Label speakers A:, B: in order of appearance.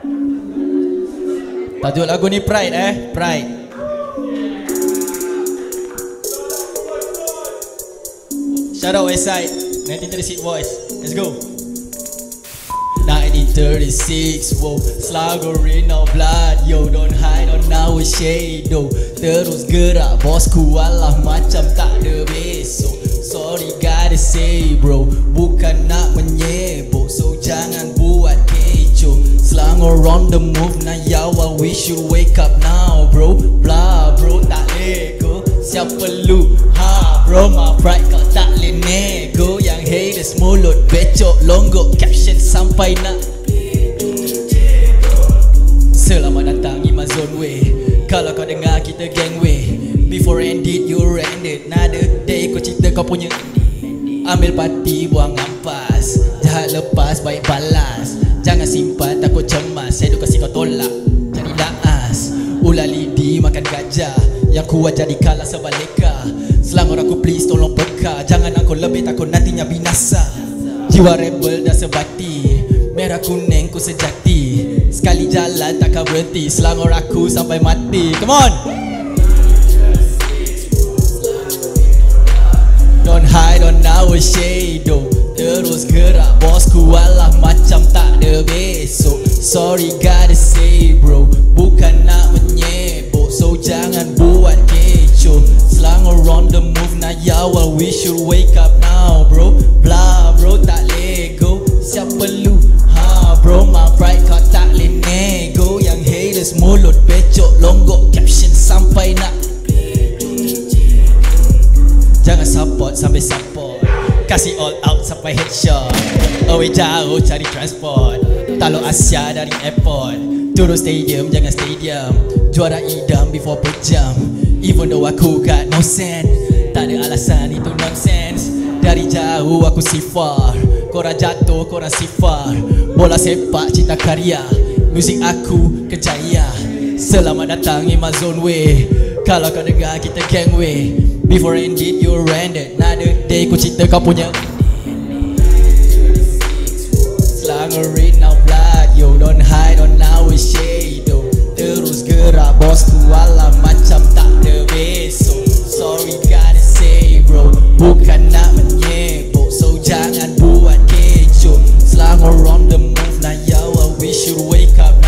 A: Tajuk lagu ni Pride Pride. Shout out Westside 1936 boys. Let's go. 1936, wow, Selangor in our blood. Yo, don't hide on our shadow. Terus gerak bosku, alah macam tak ada besok. Sorry gotta say bro, bukan nak menyebok, so jangan buat kecoh. Selangor on the move, now yo, we should wake up now bro. Blah bro, tak lego, siapa lu? Ha bro, my pride kau tak boleh nego. Yang haters mulut becok longgok, caption sampai nak. Selamat datang Imazon way. Kalau kau dengar kita gang way. Before ended you ended. Another day kau cerita kau punya. Ambil parti buang ampas. Jahat lepas baik balas. Jangan simpan takut cemas. Edukasi kau tolak jadi naas. Ular lidi makan gajah. Yang kuat jadi kalah sebalika. Selangor aku please tolong peka. Jangan aku lebih takut nantinya binasa. Jiwa rebel dah sebati. Merah kuning ku sejati. Sekali jalan takkan berhenti. Selangor aku sampai mati. Come on. Don't hide on our shadow. Terus gerak bosku, alah macam tak ada besok. Sorry gotta say bro, bukan nak menyebok, so jangan buat kecoh. Selangor on the move, now ya, well we should wake up now bro. Blah bro, tak lego, siapa lu? Ha bro, my pride kau tak boleh nego. Yang haters mulut becok longgok, caption sampai nak. Jangan support sampai support, kasih all out sampai headshot. Away jauh cari transport, Taluk Asia dari airport. Turun stadium jangan stadium, juara idam before pejam. Even though aku got no sense, tak ada alasan itu nonsense. Dari jauh aku sifar, korang jatuh korang sifar. Bola sepak cita karya, muzik aku kejaya. Selamat datang Imazon way. Kalau kau dengar kita gang way. Before ended you ended. Another day ku cerita kau punya. Selangor in our blood. Yo, don't hide on our shadow. Terus gerak bosku, alah macam tak ada besok. Sorry gotta say bro, bukan nak menyebok, so jangan buat kecoh. Selangor on the move, now yo, we should wake up.